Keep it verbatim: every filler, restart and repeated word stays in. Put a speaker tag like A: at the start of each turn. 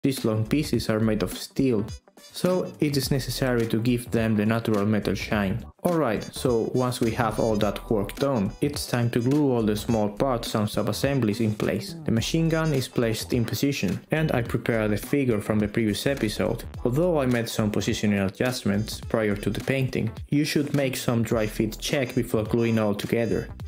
A: These long pieces are made of steel, so it is necessary to give them the natural metal shine. Alright, so once we have all that work done, it's time to glue all the small parts and sub-assemblies in place. The machine gun is placed in position, and I prepared the figure from the previous episode. Although I made some positional adjustments prior to the painting, you should make some dry fit check before gluing all together.